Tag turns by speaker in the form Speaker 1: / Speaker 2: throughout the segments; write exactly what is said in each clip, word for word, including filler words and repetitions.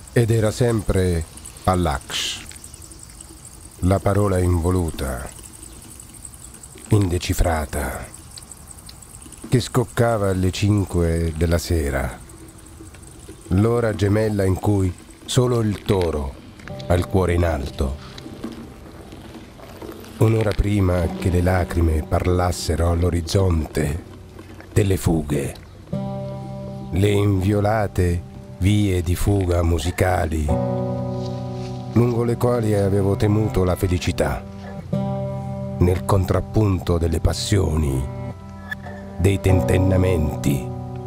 Speaker 1: Ed era sempre Pallacx, la parola involuta, indecifrata, che scoccava alle cinque della sera, l'ora gemella in cui solo il toro ha il cuore in alto. Un'ora prima che le lacrime parlassero all'orizzonte delle fughe, le inviolate vie di fuga musicali lungo le quali avevo temuto la felicità, nel contrappunto delle passioni, dei tentennamenti.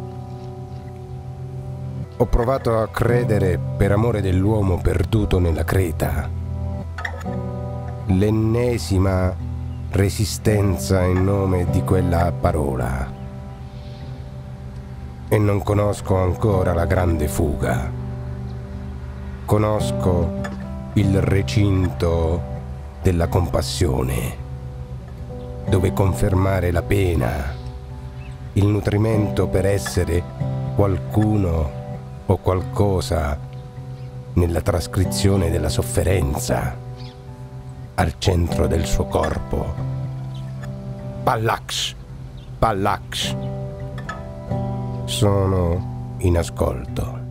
Speaker 1: Ho provato a credere, per amore dell'uomo perduto nella creta, l'ennesima resistenza in nome di quella parola. E non conosco ancora la grande fuga. Conosco il recinto della compassione, dove confermare la pena, il nutrimento per essere qualcuno o qualcosa nella trascrizione della sofferenza al centro del suo corpo. Pallacx, Pallacx. Sono in ascolto.